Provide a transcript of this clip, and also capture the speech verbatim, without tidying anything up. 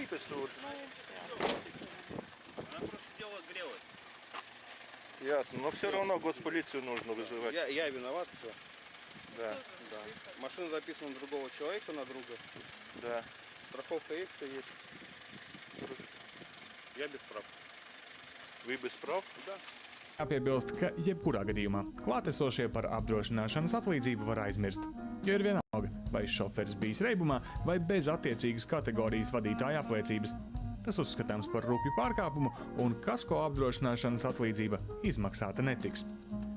ступes Ну, Она просто дело грелась. Ясно. Но все равно госполицию нужно вызывать. Я, я виноват, все. Да, Да. Машина записана на другого человека, на друга. да. Страховка есть, все есть. Я без прав. Вы без прав? Да. Jāpiebilst, ka jebkurā gadījumā klātesošie par apdrošināšanas atlīdzību var aizmirst, jo ir vienalga, vai šoferis bijis reibumā vai bez attiecīgas kategorijas vadītāja apliecības. Tas uzskatāms par rupju pārkāpumu un kasko apdrošināšanas atlīdzība izmaksāta netiks.